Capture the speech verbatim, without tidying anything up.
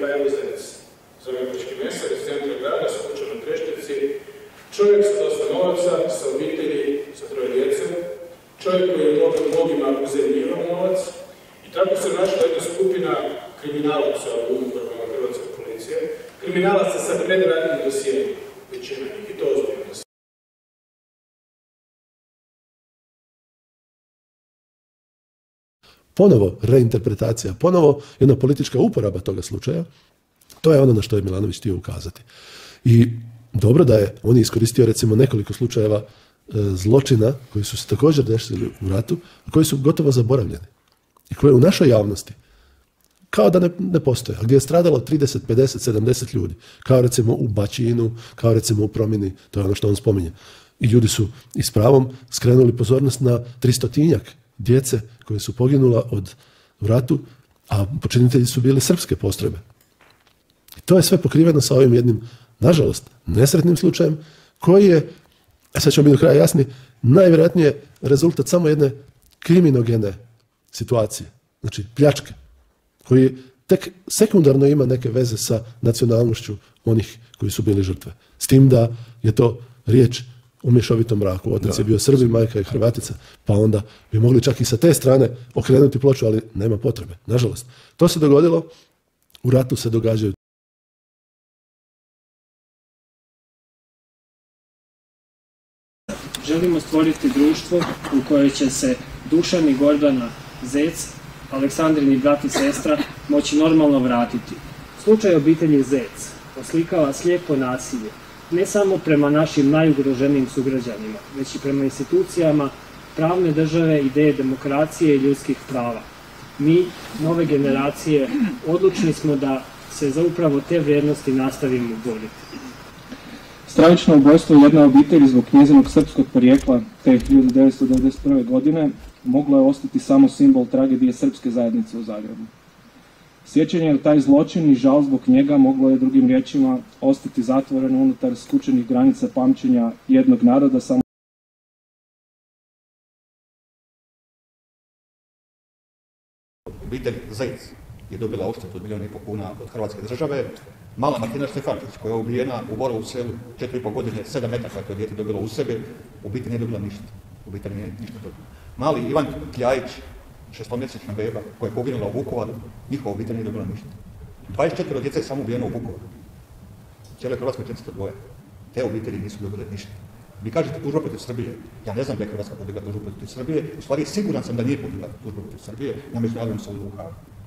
Rafael Zec, zagrebački mesar iz centra grada sa kućom na Treštici, čovjek sa dosta novaca, sa obitelji, sa troje djece, čovjek koji je dobio mnogima uzemljivan novac i tako se našla jedna skupina kriminalaca u upravama hrvatske policije, kriminalaca sa predradnim dosijenom, većina njih i to ozbiljno. Ponovo reinterpretacija, ponovo jedna politička uporaba toga slučaja, to je ono na što je Milanović htio ukazati. I dobro da je on iskoristio recimo nekoliko slučajeva e, zločina koji su se također desili u ratu, a koji su gotovo zaboravljeni i koje u našoj javnosti kao da ne, ne postoje, a gdje je stradalo trideset, pedeset, sedamdeset ljudi, kao recimo u Bačinu, kao recimo u Promini, to je ono što on spominje. I ljudi su i s pravom skrenuli pozornost na tristotinjak djece koje su poginula od u ratu, a počinitelji su bili srpske postrojbe. I to je sve pokriveno sa ovim jednim, nažalost, nesretnim slučajem, koji je, a sad ćemo biti do kraja jasni, najvjerojatnije rezultat samo jedne kriminogene situacije, znači pljačke, koji tek sekundarno ima neke veze sa nacionalnošću onih koji su bili žrtve. S tim da je to riječ u mješovitom braku. Otac da. je bio Srbin, majka je Hrvatica, pa onda bi mogli čak i sa te strane okrenuti ploču, ali nema potrebe, nažalost. To se dogodilo, u ratu se događaju. Želimo stvoriti društvo u kojoj će se Dušan i Gordana Zec, Aleksandrini brat i sestra, moći normalno vratiti. Slučaj obitelji Zec oslikava slijepo nasilje, ne samo prema našim najugroženijim sugrađanima, već i prema institucijama pravne države, ideje demokracije i ljudskih prava. Mi, nove generacije, odlučni smo da se za upravo te vrijednosti nastavimo boriti. Stravično ubojstvo jedne obitelji zbog njezinog srpskog porijekla te hiljadu devetsto devedeset prve. godine moglo je ostati samo simbol tragedije srpske zajednice u Zagrebu. Sjećanje na taj zločin i žal zbog njega moglo je, drugim riječima, ostati zatvoreno unutar skučenih granica pamćenja jednog naroda samo. Obitelj Zec je dobila odštetu od milijuna i pol kuna od Hrvatske države. Mala Martina Štefanić, koja je ubijena u Borovu selu četiri i pol godine, sedam metaka to dijete dobilo u sebe, obitelj nije dobila ništa. Obitelj nije ništa dobila. Mali Ivan Kljajić, šestomjesečna beba, koja je poginula u Vukovaru, njihova obitelj nije dobila ništa. dvadeset četiri djece je samo ubijeno u Vukovaru. Cijele Hrvatske četiristo dvoje. Te obitelji nisu dobile ništa. Vi kažete tužba protiv Srbije. Ja ne znam da je Hrvatska podigla tužbu protiv Srbije. U stvari, siguran sam da nije podigla tužbu protiv Srbije na Međunarodnom sudu u Haagu.